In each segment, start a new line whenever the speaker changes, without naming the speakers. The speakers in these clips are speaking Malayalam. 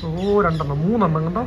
ഓ രണ്ടെണ്ണം മൂന്നെണ്ണം കണ്ടോ.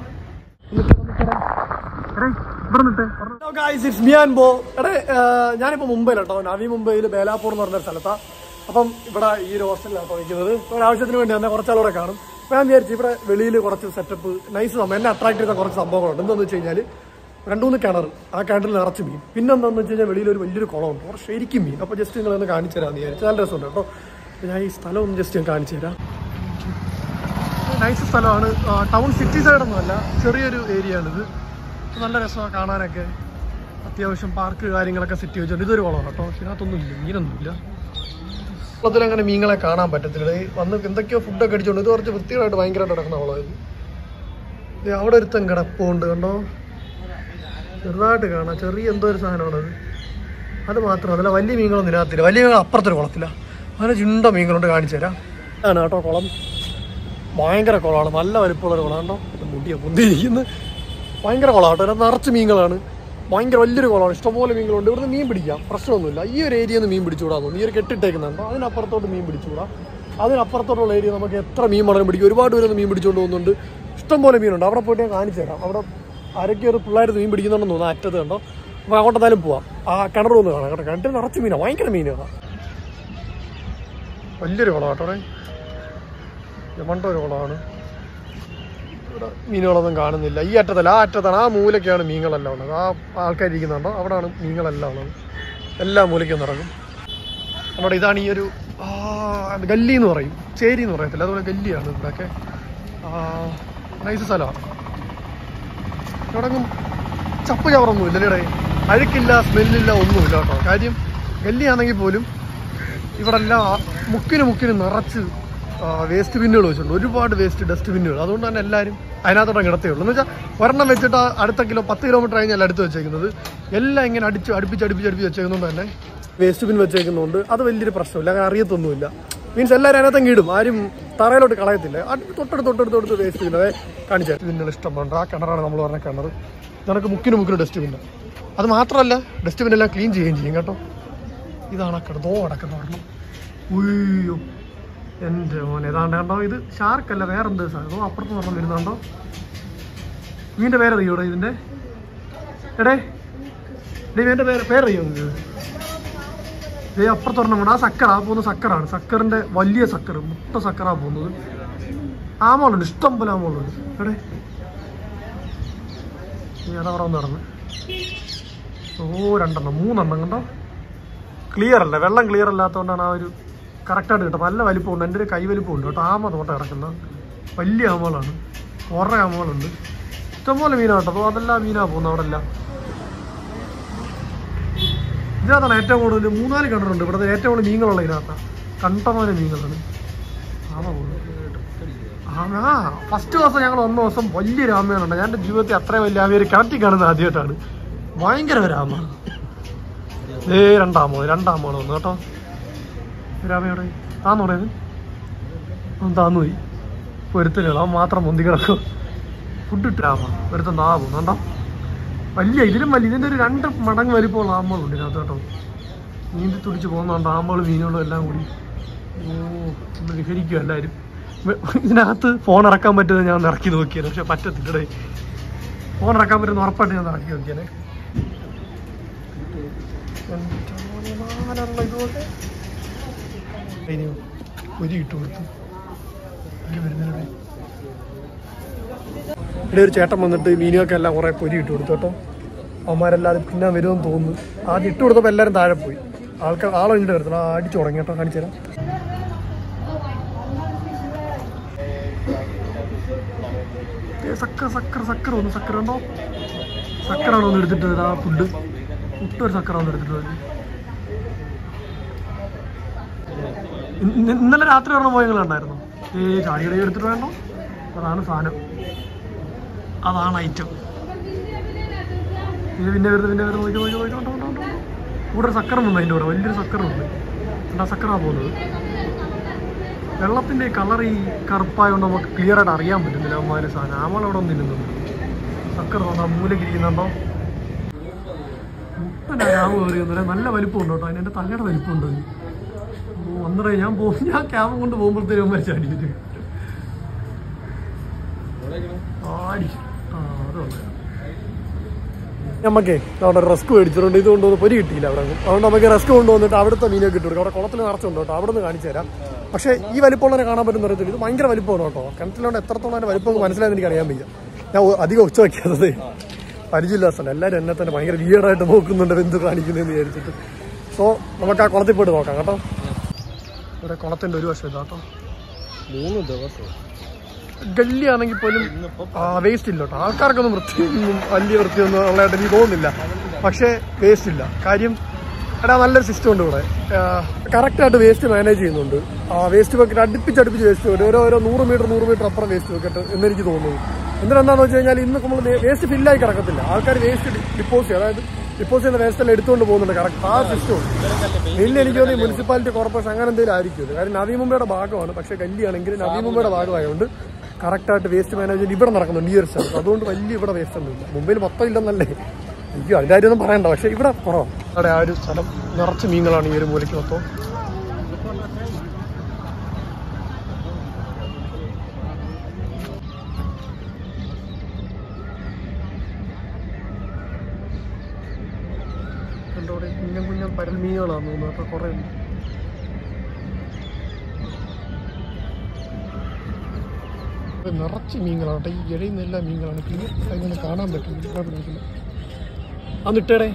ഞാനിപ്പോൾ മുംബൈയിലാട്ടോ. നവി മുംബൈയിൽ ബേലാപ്പൂർ എന്ന് പറഞ്ഞൊരു സ്ഥലത്താണ്. അപ്പം ഇവിടെ ഈ ഒരു ഹോസ്റ്റലിലാണ് നിൽക്കുന്നത്. ഒരാവശ്യത്തിന് വേണ്ടി തന്നെ കുറച്ചാളൂടെ കാണും. അപ്പോൾ ഞാൻ വിചാരിച്ചു ഇവിടെ വെളിയിൽ കുറച്ച് സെറ്റപ്പ് നൈസ് എന്നെ അട്രാക്ട് ചെയ്ത കുറച്ച് സംഭവങ്ങളുണ്ട്. എന്താണെന്ന് വെച്ച് കഴിഞ്ഞാൽ 2-3 കിണർ, ആ കിണറിൽ നിറച്ച് മീൻ. പിന്നെ എന്താണെന്ന് വെച്ച് കഴിഞ്ഞാൽ വെളിയിൽ ഒരു വലിയൊരു കുളമുണ്ട്, അവിടെ ശരിക്കും മീൻ. അപ്പോൾ ജസ്റ്റ് നിങ്ങളൊന്ന് കാണിച്ചു തരാമെന്ന് വിചാരിച്ചു. നല്ല രസമുണ്ട് കേട്ടോ. ഞാൻ ഈ സ്ഥലം ഒന്ന് ജസ്റ്റ് ഞാൻ കാണിച്ചു തരാം. നൈസ് സ്ഥലമാണ്. ടൗൺ സിറ്റി സൈഡൊന്നും അല്ല, ചെറിയൊരു ഏരിയ ആണിത്. നല്ല രസമാണ് കാണാനൊക്കെ. അത്യാവശ്യം പാർക്ക് കാര്യങ്ങളൊക്കെ സെറ്റ് വെച്ചിട്ടുണ്ട്. ഇതൊരു കുളമാണ് കേട്ടോ. ഇതിനകത്തൊന്നും ഇല്ല, മീനൊന്നുമില്ല. കുളത്തിൽ അങ്ങനെ മീനുകളെ കാണാൻ പറ്റത്തില്ല. വന്ന് എന്തൊക്കെയോ ഫുഡൊക്കെ അടിച്ചുകൊണ്ട് ഇത് കുറച്ച് വൃത്തികളായിട്ട് ഭയങ്കരമായിട്ട് കിടക്കുന്ന കുളമായത്. ഇത് അവിടെ ഒരുത്തൻ കിടപ്പുണ്ട് കണ്ടോ, ചെറുതായിട്ട് കാണാം. ചെറിയ എന്തോ ഒരു സാധനമാണത്. അത് മാത്രമല്ല വലിയ മീനുകളൊന്നും ഇതിനകത്തില്ല. വലിയ മീനുകൾ അപ്പുറത്തൊരു കുളത്തില്ല. അങ്ങനെ ചുണ്ട മീനുകളുണ്ട്, കാണിച്ചു തരാം. ആണ് കേട്ടോ കുളം. ഭയങ്കര കുളമാണ്, നല്ല വലിപ്പമുള്ളൊരു കുളം കണ്ടോ. മുടിയ പൊന്തിയിരിക്കുന്നത് ഭയങ്കര കുളമാട്ടോ. അതിനകത്ത് നിറച്ച് മീനുകളാണ്. ഭയങ്കര വലിയൊരു കുളമാണ്, ഇഷ്ടംപോലെ മീനുകളുണ്ട്. ഇവിടുന്ന് മീൻ പിടിക്കാം, പ്രശ്നമൊന്നുമില്ല. ഈ ഒരു ഏരിയയിൽ നിന്ന് മീൻ പിടിച്ചുകൂടാൻ തോന്നുന്നു. ഈ ഒരു കെട്ടിട്ടേക്കുന്നുണ്ടോ, അതിനപ്പുറത്തോട്ട് മീൻ പിടിച്ചുകൂടാ. അതിനപ്പുറത്തോട്ടുള്ള ഏരിയ നമുക്ക് എത്ര മീൻ മടങ്ങും പിടിക്കും. ഒരുപാട് പേരൊന്ന് മീൻ പിടിച്ചുകൊണ്ട് പോകുന്നുണ്ട്. ഇഷ്ടംപോലെ മീനുണ്ട്. അവിടെ പോയിട്ട് ഞാൻ കാണിച്ചു തരാം. അവിടെ ആരൊക്കെ ഒരു പിള്ളേർ മീൻ പിടിക്കുന്നുണ്ടെന്ന് തോന്നുന്നു, അറ്റത്ത് കണ്ടോ. അപ്പോൾ അങ്ങോട്ട് എന്തായാലും പോവാം. ആ കിണറൊന്ന് കാണാം കേട്ടോ. കിണറ്റിൽ നിറച്ച് മീനാണ്, ഭയങ്കര മീനാണ്. വലിയൊരു കുളം കേട്ടോ. ഒരു കുളമാണ്. ഇവിടെ മീനുകളൊന്നും കാണുന്നില്ല. ഈ അറ്റത്തല്ല, ആ അറ്റത്താണ്. ആ മൂലയ്ക്കാണ് മീനുകളെല്ലാം ഉള്ളത്. ആ ആൾക്കാരിരിക്കുന്നുണ്ടോ, അവിടെയാണ് മീനുകളെല്ലാം ഉള്ളത്. എല്ലാ മൂലയ്ക്കും ഇറങ്ങും. നമ്മുടെ ഇതാണ് ഈ ഒരു ഗല്ലി എന്ന് പറയും, ചേരി എന്ന് പറയത്തില്ല, അതുപോലെ ഗല്ലിയാണ് ഇവിടെയൊക്കെ. നൈസ് സ്ഥലമാണ്. ഇവിടെങ്ങും ചപ്പ് ചവറൊന്നുമില്ല ഇവിടെ. അഴുക്കില്ല, സ്മെല്ലില്ല, ഒന്നുമില്ല കേട്ടോ. കാര്യം ഗല്ലിയാണെങ്കിൽ പോലും ഇവിടെ എല്ലാം മുക്കിന് നിറച്ച് വേസ്റ്റ് ബിന്നുകൾ വെച്ചിട്ടുണ്ട്. ഒരുപാട് വേസ്റ്റ് ഡസ്റ്റ് ബിന്നുകൾ. അതുകൊണ്ട് തന്നെ എല്ലാവരും അതിനകത്തോടെ കിടത്തേ ഉള്ളൂ. എന്ന് വെച്ചാൽ ഒരെണ്ണം വെച്ചിട്ട് അടുത്ത 10 കിലോമീറ്റർ കഴിഞ്ഞാൽ അടുത്ത് വെച്ചേക്കുന്നത്. എല്ലാം ഇങ്ങനെ അടുപ്പിച്ച് വെച്ചേക്കുന്നതുകൊണ്ട് തന്നെ വേസ്റ്റ് ബിൻ വെച്ചേക്കുന്നതുകൊണ്ട് അത് വലിയൊരു പ്രശ്നമില്ല. അങ്ങനെ അറിയത്തൊന്നുമില്ല. മീൻസ് എല്ലാവരും അതിനകത്തും ഇടും, ആരും തറയിലോട്ട് കളയത്തില്ല. തൊട്ടടുത്ത് വേസ്റ്റ് ബിൻ അതെ കാണിച്ചു ബിന്നുകൾ ഇഷ്ടമുണ്ട്. ആ കിണറാണ് നമ്മൾ പറഞ്ഞ കിണർ. നമുക്ക് മുക്കിന് ഡസ്റ്റ് ബിന്ന്. അത് മാത്രമല്ല ഡസ്റ്റ് ബിന്നെല്ലാം ക്ലീൻ ചെയ്യുകയും ചെയ്യും കേട്ടോ. ഇതാണ് ആ കിടന്നോ അടക്കുന്ന പറഞ്ഞു. ഉയ്യോ എൻ്റെ മോനെ, ഏതാണ്ട് കണ്ടോ. ഇത് ഷാർക്കല്ല, വേറെ എന്ത് സാധനം അപ്പുറത്ത് പറഞ്ഞ വരുന്നുണ്ടോ. മീൻ്റെ പേരറിയോടെ ഇതിൻ്റെ മീൻ്റെ പേരറിയോ നിങ്ങൾക്ക്? ഇതേ അപ്പുറത്ത് പറഞ്ഞ ആ സക്കർ, ആ പോകുന്ന സക്കറാണ്. സക്കറിൻ്റെ വലിയ സക്കർ, മുട്ട സക്കറാ പോകുന്നത്. ആമോളുണ്ട്, ഇഷ്ടം പോലെ ആമോളുണ്ട്. ഏതാ അവിടെ ഒന്ന് നടന്ന്. ഓ 2-3 കണ്ടോ. ക്ലിയർ അല്ല, വെള്ളം ക്ലിയർ അല്ലാത്തതുകൊണ്ടാണ് ആ ഒരു കറക്റ്റായിട്ട് കിട്ടും. നല്ല വലിപ്പമുണ്ട്, എൻ്റെ ഒരു കൈ വലിപ്പമുണ്ട് കേട്ടോ. ആമ തോട്ടം കിടക്കുന്ന വലിയ ആമകളാണ്, കുറേ ആമകളുണ്ട്. ഇഷ്ടംപോലെ മീനാണ് കേട്ടോ. അപ്പോൾ അതെല്ലാം മീനാണ് പോകുന്നത് അവിടെ എല്ലാം. ഇതിനകത്താണ് ഏറ്റവും കൂടുതൽ 3-4 കിണറുണ്ട് ഇവിടുത്തെ. ഏറ്റവും കൂടുതൽ മീനുകളുള്ള ഇതിനകത്താണ്. കണ്ടമാനം മീനുകളാണ്. ആമ പോകുന്നത് ഫസ്റ്റ് ദിവസം ഞങ്ങൾ വന്ന ദിവസം വലിയൊരു ആമയാണുണ്ട്. ഞാൻ എൻ്റെ ജീവിതത്തിൽ അത്രയും വലിയ ആമ ഒരു കിണറ്റി കാണുന്നത് ആദ്യമായിട്ടാണ്. ഭയങ്കര ഒരാമ. രണ്ടാമയാണ് വന്നു കേട്ടോ. രാമയോടെ താന്ന് പറയുന്നത് താന്നു പോയി. ഒരുത്തനുകൾ അവൻ മാത്രം മുന്തി കിടക്കും. ഫുഡ് ഇട്ട് രാമ ഒരുത്തൻ നാ പോകുന്നുണ്ടോ. ഇതിലും വലിയ ഇതിൻ്റെ ഒരു 2 മടങ്ങ് വലിപ്പമുള്ള ആമ്പളുണ്ട് ഇതിനകത്ത് കേട്ടോ. നീന്തി തുടിച്ച് പോകുന്നുണ്ട് ആമ്പളും മീനുകളും എല്ലാം കൂടി. ഒന്ന് വിഹരിക്കും എല്ലാവരും. ഇതിനകത്ത് ഫോൺ ഇറക്കാൻ പറ്റുന്നത് ഞാൻ ഇറക്കി നോക്കിയത്, പക്ഷെ പറ്റത്തില്ലേ. ഫോൺ ഇറക്കാൻ പറ്റുന്ന ഉറപ്പായിട്ട് ഞാൻ ഇറക്കി നോക്കിയാലേ. ഇതുപോലെ ഒരു ഇട്ട് കൊടുത്തു. ഇവിടെ ഒരു ചേട്ടൻ വന്നിട്ട് മീനുകൾക്ക് എല്ലാം കുറേ പൊരി ഇട്ട് കൊടുത്തു കേട്ടോ. അവന്മാരെല്ലാവരും പിന്നെ വരുമെന്ന് തോന്നുന്നു. ആദ്യം ഇട്ട് കൊടുത്തപ്പോൾ എല്ലാവരും താഴെ പോയി. ആളുണ്ട് വരുത്തുള്ളൂ. അടിച്ചു തുടങ്ങി കേട്ടോ. കാണിച്ചു തരാം. സക്കർ ഒന്ന് സക്കർ ഉണ്ടോ. സക്കറാണോ ഒന്ന് എടുത്തിട്ട് ആ ഫുഡ് ഒട്ടൊരു സക്കറാണ് എടുത്തിട്ട്. ഇന്നലെ രാത്രി പറഞ്ഞ പോയങ്ങളുണ്ടായിരുന്നു. ചാടിയുടെ എടുത്തിട്ട് വേണ്ടോ. അതാണ് സാധനം, അതാണ് ഐറ്റം. ഇത് പിന്നെ വരുന്നത് കൂടെ ഒരു സക്കറുണ്ട്. അതിൻ്റെ കൂടെ വലിയൊരു സക്കറുണ്ട്. ആ സക്കറാണ് പോകുന്നത്. വെള്ളത്തിൻ്റെ കളർ ഈ കറുപ്പായതുകൊണ്ട് നമുക്ക് ക്ലിയർ ആയിട്ട് അറിയാൻ പറ്റുന്നില്ല അവന്മാര് സാധനം. ആമളവിടെ ഒന്നും ഇല്ലുന്നുണ്ട്. സക്കർ തോന്നാ മൂലക്ക് ഇരിക്കുന്നുണ്ടോ. മുട്ടനാമ കയറിയൊന്നുമില്ല. നല്ല വലിപ്പമുണ്ട് കേട്ടോ. അതിൻ്റെ തലയുടെ വലിപ്പമുണ്ട്. ഞാൻ ക്യാമറ കൊണ്ട് പോകുമ്പോഴത്തേനും ചാടിയിട്ട് നമുക്കേ അവിടെ റസ്ക് മേടിച്ചിട്ടുണ്ട്. ഇത് കൊണ്ടുവന്ന് പൊരി കിട്ടിയില്ല അവിടെ. അതുകൊണ്ട് നമുക്ക് റസ്ക് കൊണ്ടുവന്നിട്ട് അവിടുത്തെ മീനൊക്കെ ഇട്ടു കൊടുക്കും. അവിടെ കുളത്തിൽ നിറച്ചുണ്ട് കേട്ടോ, അവിടെ നിന്ന് കാണിച്ചു തരാം. പക്ഷേ ഈ വലിപ്പമുള്ളതിനെ കാണാൻ പറ്റുന്ന അറിയത്തില്ല. ഇത് ഭയങ്കര വലിപ്പമാണ് കേട്ടോ. കിണറ്റിലോണ്ട് എത്രത്തോളം അതിൻ്റെ വലിപ്പം മനസ്സിലായെന്ന് എനിക്ക് അറിയാൻ വയ്യ. ഞാൻ അധികം ഒച്ച വയ്ക്കാത്തത് പരിചയമില്ല സ്ഥലം. എല്ലാവരും എന്നെ തന്നെ ഭയങ്കര വിയർഡായിട്ട് നോക്കുന്നുണ്ട് എന്ത് കാണിക്കുന്നതെന്ന് വിചാരിച്ചിട്ട്. സോ നമുക്ക് ആ കുളത്തിൽ പോയിട്ട് നോക്കാം കേട്ടോ. ഇവിടെ കുളത്തിൻ്റെ ഒരു വശം ഇതാ കേട്ടോ.
3 ദിവസം
ഗല്ലിയാണെങ്കിൽ പോലും വേസ്റ്റ് ഇല്ല കേട്ടോ. ആൾക്കാർക്കൊന്നും വലിയ വൃത്തിയൊന്നും ഉള്ളതായിട്ട് എനിക്ക് തോന്നുന്നില്ല. പക്ഷേ വേസ്റ്റ് ഇല്ല. കാര്യം എടാ നല്ലൊരു സിസ്റ്റം ഉണ്ട് ഇവിടെ. കറക്റ്റായിട്ട് വേസ്റ്റ് മാനേജ് ചെയ്യുന്നുണ്ട്. വേസ്റ്റ് ബക്കറ്റ് അടുപ്പിച്ച് വേസ്റ്റ് ബക്കറ്റ് ഓരോ 100 മീറ്റർ അപ്പുറം വേസ്റ്റ് ബക്കറ്റ് എന്നെനിക്ക് തോന്നുന്നു. എന്തിനാന്ന് വെച്ച് കഴിഞ്ഞാൽ ഇന്ന് നമ്മൾ വേസ്റ്റ് ഫില്ലായി കിടക്കത്തില്ല. ആൾക്കാർ വേസ്റ്റ് ഡിപ്പോസ് ചെയ്യും. അതായത് ഡിപ്പോസ് ചെയ്യുന്ന വേസ്റ്റ് എല്ലാം എടുത്തുകൊണ്ട് പോകുന്നുണ്ട്. കറക്റ്റ് ആ സിസ്റ്റം ഉണ്ട്. വലിയ എനിക്ക് തോന്നി മുനിസിപ്പാലിറ്റി കോർപ്പറേഷൻ അങ്ങനെ എന്തെങ്കിലും ആയിരിക്കും. കാര്യം നവി മുംബൈയുടെ ഭാഗമാണ്. പക്ഷേ ഗല്ലിയാണെങ്കിൽ നവി മുംബൈയുടെ ഭാഗമായതുകൊണ്ട് കറക്റ്റായിട്ട് വേസ്റ്റ് മാനേജ്മെന്റ് ഇവിടെ നടക്കുന്നുണ്ട് ഈ ഒരു സ്ഥലത്ത്. അതുകൊണ്ട് വലിയ ഇവിടെ വേസ്റ്റ് ഒന്നുമില്ല. മുംബൈയിൽ മൊത്തം ഇല്ലെന്നല്ലേ. എനിക്ക് അതിൻ്റെ കാര്യമൊന്നും പറയണ്ട. പക്ഷേ ഇവിടെ കുറവാണ്. അവിടെ ആ ഒരു സ്ഥലം നിറച്ച് മീനുകളാണ് ഈ ഒരു മൂലയ്ക്ക് മൊത്തം. കണ്ടോടെ കുഞ്ഞം പരൽ മീനുകളാണെന്ന് തോന്നുന്നു കേട്ടോ. കുറേ ഉണ്ട്. നിറച്ച് മീനുകളാണ് കേട്ടോ. ഈ ഇഴയുന്ന എല്ലാ മീനുകളാണ്. പിന്നെ അതിനെ കാണാൻ പറ്റില്ല. അന്നിട്ടേടേ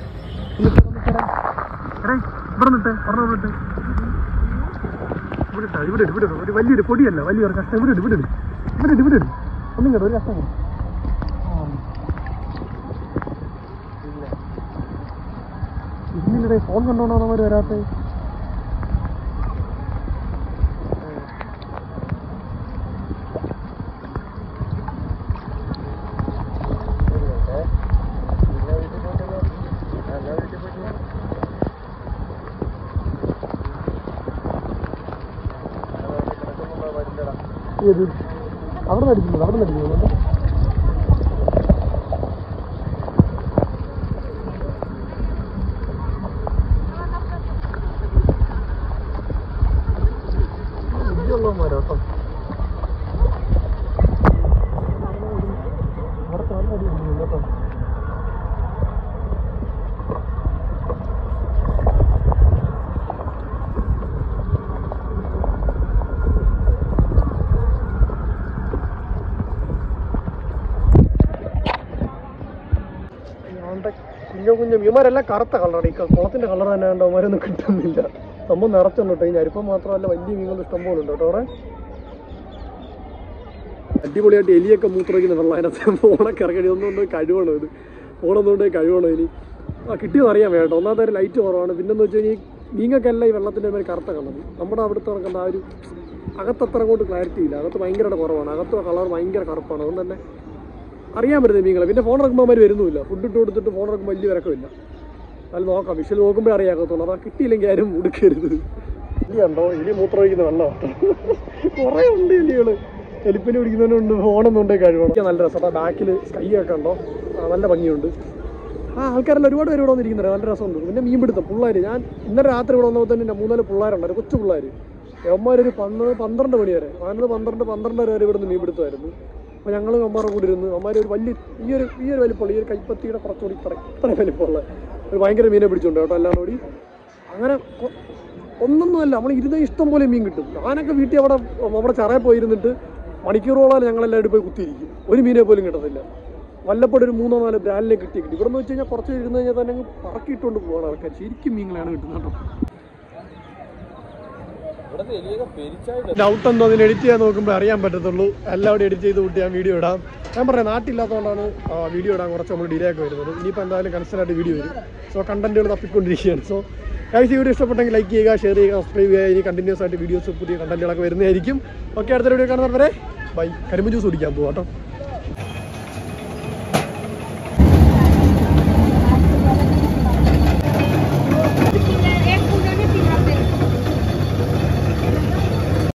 ഇവിടെ ഒരു വലിയൊരു പൊടിയല്ല, വലിയൊരു കഷ്ടം. ഇവിടെ ഒന്നും കേട്ടോ, ഒരു കഷ്ടം. ഇതിനിടെ ഫോൺ കണ്ടോണോ അവർ വരാത്ത. അവിടെ നടിക്കുന്നുണ്ട്. മരോട്ടോ അവിടെ താന്നടിക്കുന്നു കേട്ടോ. കുഞ്ഞു ഇവന്മാരെല്ലാം കറുത്ത കളറാണ്. ഈ കുളത്തിന്റെ കളർ തന്നെ കണ്ടോ, അവന്മാരൊന്നും കിട്ടുന്നില്ല. സംഭവം നിറച്ചുണ്ട് കേട്ടോ. ഈ ഞരിപ്പം മാത്രമല്ല വലിയ മീനുകൾ ഇഷ്ടംപോലെ ഉണ്ട് കേട്ടോ അവിടെ. അടിപൊളിയായിട്ട് എലിയൊക്കെ മൂത്രയ്ക്കുന്ന വെള്ളം അതിനകത്ത്. ഫോണൊക്കെ ഇറങ്ങി ഒന്നുകൊണ്ട് കഴിവണോ ഇത്. ഫോണൊന്നുകൊണ്ട് കഴിവണോ ഇനി. കിട്ടിയെന്ന് അറിയാൻ വേണ്ട. ഒന്നാമത്തെ ലൈറ്റ് കുറവാണ്. പിന്നെന്ന് വെച്ച് കഴിഞ്ഞാൽ മീങ്ങൾക്കെല്ലാം ഈ വെള്ളത്തിൻ്റെ മേലെ കറുത്ത കളർ. നമ്മുടെ അവിടുത്തെ നടക്കുന്ന ആ ഒരു അകത്തത്ര അങ്ങോട്ട് ക്ലാരിറ്റി ഇല്ല. അകത്ത് ഭയങ്കരമായിട്ട് കുറവാണ്. അകത്ത് കളർ ഭയങ്കര കറുപ്പാണ്. അതുകൊണ്ട് തന്നെ അറിയാൻ പറ്റുന്നത് മീനുകളെ. പിന്നെ ഫോൺ ഇറക്കുമ്പോൾ അവർ വരുന്നുമില്ല. ഫുഡ് ഇട്ട് കൊടുത്തിട്ട് ഫോൺ ഇറക്കുമ്പോൾ വലിയ വിരക്കമില്ല. അത് നോക്കാം, വിഷ്വൽ നോക്കുമ്പോൾ അറിയാകത്തുള്ളൂ. അതാ കിട്ടിയില്ലെങ്കിൽ ആരും ഉടുക്കരുത്. എലിയുണ്ടോ? എലി മൂത്രമൊഴിക്കുന്ന വെള്ളം കുറേ ഉണ്ട് എലികൾ. എലിപ്പിന് പിടിക്കുന്നതിനുണ്ട്. ഫോണൊന്നും ഉണ്ടെങ്കിൽ കഴിവണം. നല്ല രസം. ബാക്കിൽ സ്കൈ ഒക്കെ ഉണ്ടോ, നല്ല ഭംഗിയുണ്ട്. ആൾക്കാരെല്ലാം ഒരുപാട് പേര് ഇവിടെ വന്നിരിക്കുന്നുണ്ട്. നല്ല രസമുണ്ട്. പിന്നെ മീൻ പിടുത്തം പിള്ളേർ. ഞാൻ ഇന്നലെ രാത്രി ഇവിടെ വന്നപ്പോൾ തന്നെ 3-4 പിള്ളേരുണ്ട്, കൊച്ചു പിള്ളേർ. അവന്മാരൊരു 12 മണി വരെ 12 വരെ ഇവിടുന്ന് മീൻ പിടുത്തമായിരുന്നു. അപ്പോൾ ഞങ്ങൾ അമ്മമാരുടെ കൂടെ ഇരുന്ന് അമ്മമാർ ഒരു വലിയ ഈ ഒരു വലിപ്പമുള്ള ഈ ഒരു കൈപ്പത്തിയുടെ കുറച്ചുകൂടി ഇത്ര വലിപ്പമുള്ള ഒരു ഭയങ്കര മീനെ പിടിച്ചുകൊണ്ട് കേട്ടോ എല്ലാം കൂടി. അങ്ങനെ ഒന്നൊന്നുമല്ല, നമ്മൾ ഇരുന്ന ഇഷ്ടം പോലെ മീൻ കിട്ടും. ഞാനൊക്കെ വീട്ടിൽ അവിടെ ചറയിൽ പോയിരുന്നിട്ട് മണിക്കൂറോളം ഞങ്ങളെല്ലാവരും പോയി കുത്തിയിരിക്കും. ഒരു മീനെ പോലും കിട്ടത്തില്ല. വല്ലപ്പോഴും ഒരു 3-4 ബ്രാലിനെ കിട്ടി. ഇവിടെ നിന്ന് വെച്ച് കഴിഞ്ഞാൽ കുറച്ച് ഇരുന്ന് കഴിഞ്ഞാൽ തന്നെ പറക്കിയിട്ടുകൊണ്ട് പോകണം ആൾക്കാർ. ശരിക്കും മീനുകളാണ് കിട്ടുന്നത് കേട്ടോ. ഡൗട്ട് എന്തോ അതിന് എഡിറ്റ് ചെയ്യാൻ നോക്കുമ്പോൾ അറിയാൻ പറ്റത്തുള്ളൂ. എല്ലാവരും എഡിറ്റ് ചെയ്ത് കൂട്ടി ഞാൻ വീഡിയോ ഇടാം. ഞാൻ പറയാം, നാട്ടില്ലാത്തതുകൊണ്ടാണ് വീഡിയോ ഇടാൻ കുറച്ച് നമ്മൾ ഡിലേ ഒക്കെ വരുന്നത്. ഇനിയിപ്പോൾ എന്തായാലും കൺസ്റ്റൻ്റായിട്ട് വീഡിയോ വരും. സോ കണ്ടന്റുകൾ തപ്പിക്കൊണ്ടിരിക്കുകയാണ്. സോ ഗൈസ്, ഈ വീഡിയോ ഇഷ്ടപ്പെട്ടെങ്കിൽ ലൈക്ക് ചെയ്യുക, ഷെയർ ചെയ്യുക, സബ്സ്ക്രൈബ് ചെയ്യുക. ഇനി കണ്ടിന്യൂസ് ആയിട്ട് വീഡിയോസ് പുതിയ കണ്ടന്റുകളൊക്കെ വരുന്നതായിരിക്കും. ഓക്കെ, അടുത്ത വീഡിയോ കാണുന്നവരെ ബൈ. കരിമ്പ് ജ്യൂസ് കുടിക്കാൻ പോകാം കേട്ടോ.